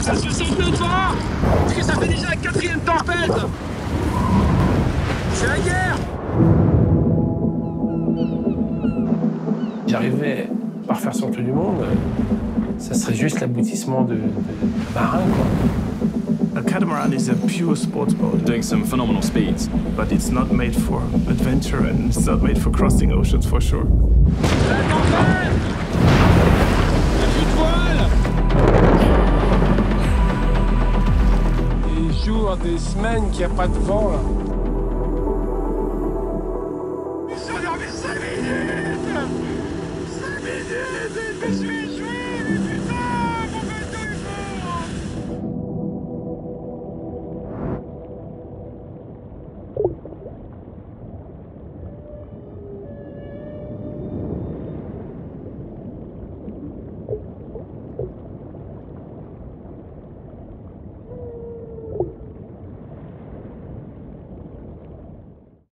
Ça se sent le vent. Parce que ça fait déjà la 4e tempête. C'est la guerre. J'arrivais par faire sur le tour du monde, ça serait juste l'aboutissement de marin, quoi. A catamaran is a pure sports boat, doing some phenomenal speeds. but it's not made for adventure and it's not made for crossing oceans for sure. La tempête. Il y a plus de voile. Des jours, des semaines qu'il n'y a pas de vent, là.